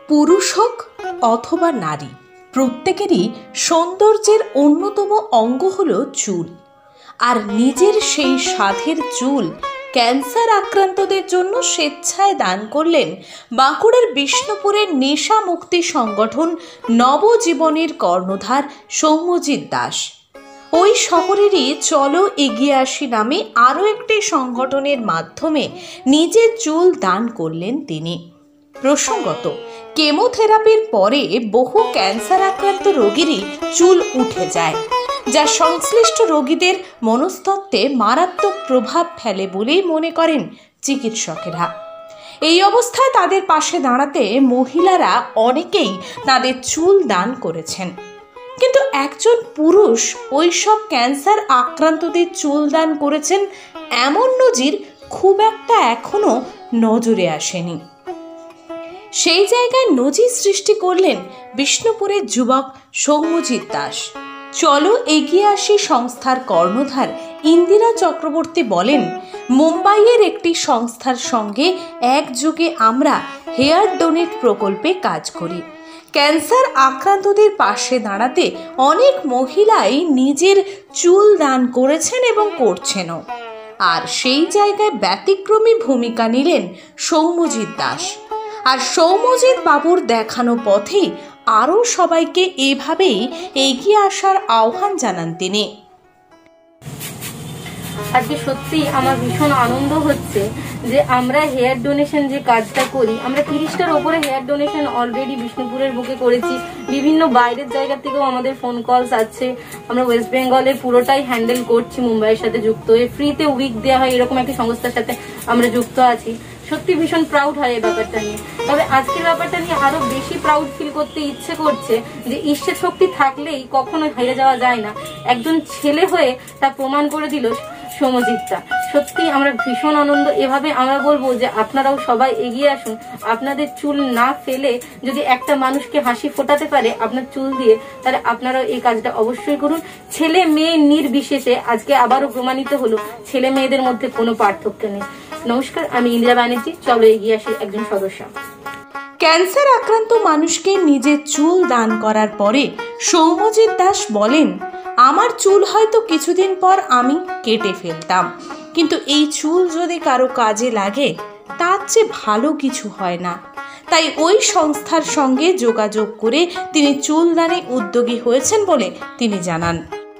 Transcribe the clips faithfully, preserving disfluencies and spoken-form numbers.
পুরুষ হোক অথবা নারী, প্রত্যেকেরই সৌন্দর্যের অন্যতম অঙ্গ হলো চুল। আর নিজের সেই সাধের চুল ক্যান্সার আক্রান্তদের জন্য স্বেচ্ছায় দান করলেন বাঁকুড়ার বিষ্ণুপুরের নেশা মুক্তি সংগঠন নবজীবনের কর্ণধার সৌম্যজিৎ দাস। ওই শহরেরই চলো এগিয়ে আসি নামে আরও একটি সংগঠনের মাধ্যমে নিজের চুল দান করলেন তিনি। প্রসঙ্গত, কেমোথেরাপির পরে বহু ক্যান্সার আক্রান্ত রোগীরই চুল উঠে যায়, যা সংশ্লিষ্ট রোগীদের মনস্তত্ত্বে মারাত্মক প্রভাব ফেলে বলেই মনে করেন চিকিৎসকেরা। এই অবস্থায় তাদের পাশে দাঁড়াতে মহিলারা অনেকেই তাদের চুল দান করেছেন, কিন্তু একজন পুরুষ ওইসব ক্যান্সার আক্রান্তদের চুল দান করেছেন এমন নজির খুব একটা এখনো নজরে আসেনি। সেই জায়গায় নজির সৃষ্টি করলেন বিষ্ণুপুরের যুবক সৌম্যজিৎ দাস। চলো এগিয়ে আসি সংস্থার কর্ণধার ইন্দিরা চক্রবর্তী বলেন, মুম্বাইয়ের একটি সংস্থার সঙ্গে একযোগে আমরা হেয়ার ডোনেট প্রকল্পে কাজ করি। ক্যান্সার আক্রান্তদের পাশে দাঁড়াতে অনেক মহিলাই নিজের চুল দান করেছেন এবং করছেনও। আর সেই জায়গায় ব্যতিক্রমী ভূমিকা নিলেন সৌম্যজিৎ দাস। আর সৌম্যজিৎ বাবুর দেখানো পথেই আরও সবাইকে এভাবেই এগিয়ে আসার আহ্বান জানান তিনি। আজকে সত্যি আমার ভীষণ আনন্দ হচ্ছে যে আমরা হেয়ার ডোনেশন যে কাজটা করি, আমরা তিরিশটার ওপরে হেয়ার ডোনেশন অলরেডি বিষ্ণুপুরের বুকে করেছি। বিভিন্ন বাইরের জায়গা থেকেও আমাদের ফোন কলস আছে। আমরা ওয়েস্ট বেঙ্গলের পুরোটাই হ্যান্ডেল করছি, মুম্বাইয়ের সাথে যুক্ত হয়ে ফ্রিতে উইক দেওয়া হয় এরকম একটি সংস্থার সাথে আমরা যুক্ত আছি। সত্যি ভীষণ প্রাউড হয় এই ব্যাপারটা নিয়ে। তবে আজকের ব্যাপারটা নিয়ে আরো বেশি প্রাউড ফিল করতে ইচ্ছে করছে যে ঈশ্বর শক্তি থাকলেই কখনো হেরে যাওয়া যায় না। একজন ছেলে হয়ে তা প্রমাণ করে দিল সৌম্যজিৎটা। সত্যি আমরা ভীষণ আনন্দ। এভাবে আমরা বলবো যে আপনারাও সবাই এগিয়ে আসুন। আপনাদের চুল না ফেলে যদি একটা মানুষকে হাসি ফোটাতে পারে আপনার চুল দিয়ে, তাহলে আপনারাও এই কাজটা অবশ্যই করুন। ছেলে মেয়ে নির্বিশেষে আজকে আবারও প্রমাণিত হলো ছেলে মেয়েদের মধ্যে কোনো পার্থক্য নেই। নমস্কার, আমি ইন্দিরা ব্যানার্জি, চলো এগিয়ে আসি একজন সদস্য। ক্যান্সার আক্রান্ত মানুষকে নিজের চুল দান করার পরে সৌম্যজিৎ দাস বলেন, আমার চুল হয়তো কিছুদিন পর আমি কেটে ফেলতাম, কিন্তু এই চুল যদি কারো কাজে লাগে তার চেয়ে ভালো কিছু হয় না। তাই ওই সংস্থার সঙ্গে যোগাযোগ করে তিনি চুল দানে উদ্যোগী হয়েছেন বলে তিনি জানান।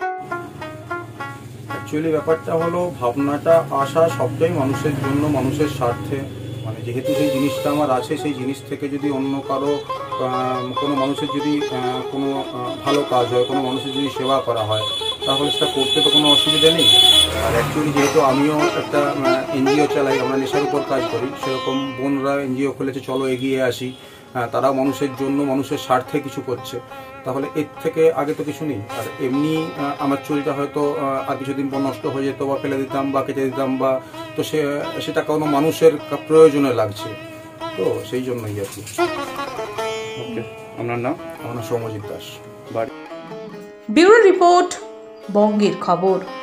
অ্যাকচুয়ালি ব্যাপারটা হলো, ভাবনাটা আসা সবটাই মানুষের জন্য, মানুষের স্বার্থে। মানে যেহেতু সেই জিনিসটা আমার আছে, সেই জিনিস থেকে যদি অন্য কারো কোনো মানুষের যদি কোনো ভালো কাজ হয়, কোনো মানুষের যদি সেবা করা হয়, তাহলে সেটা করতে তো কোনো অসুবিধা নেই। আর অ্যাকচুয়ালি যেহেতু আমিও একটা এনজিও চালাই, আমরা নেশার উপর কাজ করি, সেরকম বোনরা এনজিও খুলেছে চলো এগিয়ে আসি। তারা মানুষের জন্য, মানুষের স্বার্থে কিছু করছে, তাহলে এর থেকে আগে তো কিছু নেই। আর এমনি আমার চুলটা হয়তো আর কিছুদিন পর নষ্ট হয়ে যেত বা ফেলে দিতাম বা কেটে দিতাম, বা তো সে সেটা কোনো মানুষের প্রয়োজনে লাগছে, তো সেই জন্যই আর কি। ওকে, আপনার নাম? আমার নাম সৌম্যজিৎ দাস, বাড়ি। ব্যুরো রিপোর্ট, বঙ্গের খবর।